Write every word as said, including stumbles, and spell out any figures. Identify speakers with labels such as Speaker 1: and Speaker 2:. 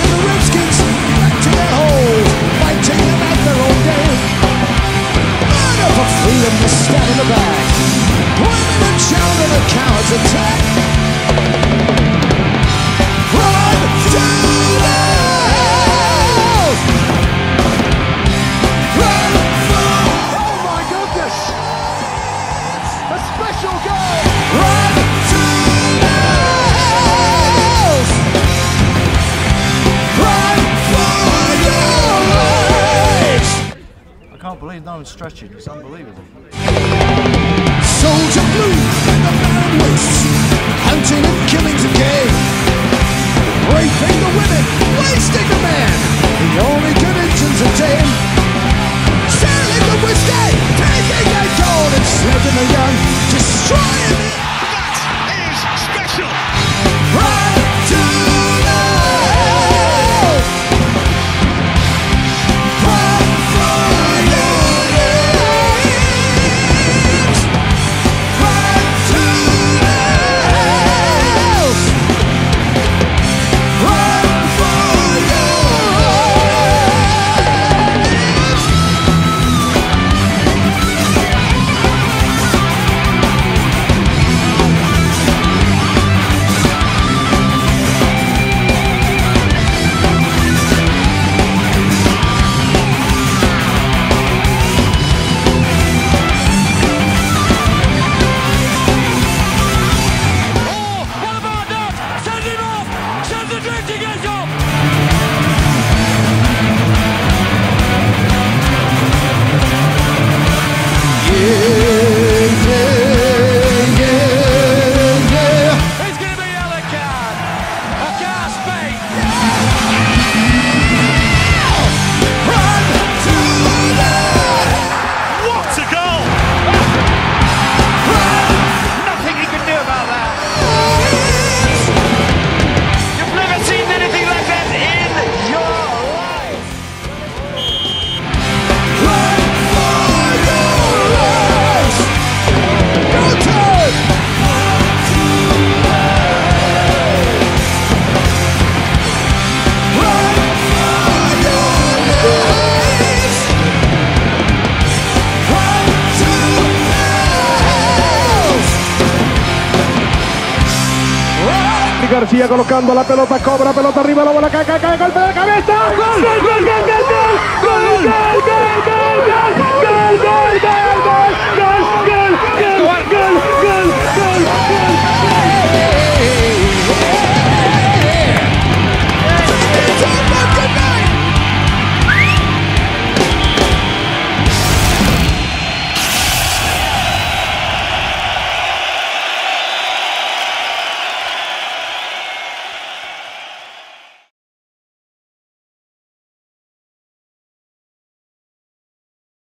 Speaker 1: and the Redskins back to their holes, fighting them out their own game. Murder for freedom, they stab in the back. Women and children are cowards attack. Run to the hills. Run for... Oh my goodness! A special goal! Run to the hills. Run for your lives.
Speaker 2: I can't believe no one's stretching. It's unbelievable.
Speaker 1: Soldier blue and the barren wastes, hunting and killing's a game. Raping the women, wasting the man, the only good engines are tame. Selling the whiskey, taking their gold, enslaving the young, destroying the...
Speaker 3: That is special!
Speaker 1: Run to the hills. Run for your lives. Run to the hills. Run for your lives.
Speaker 3: Oh, what about that? Send him off! Send the drifting edge off!
Speaker 1: Yeah, yeah, yeah, yeah.
Speaker 3: It's going to be a yellow card. A gas bait.
Speaker 1: Run to the
Speaker 3: What a goal! Nothing you can do about that. You've never seen anything like that in your life.
Speaker 1: Run for your lives. Go turn. Run for your lives. Run to the hills. Run.
Speaker 4: García colocando la pelota, cobra, pelota arriba, la bola cae, cae, cae, golpe de cabeza. ¡Gol! ¡Gol, gol, gol, gol, gol! ¡Gol, gol, gol, gol, gol!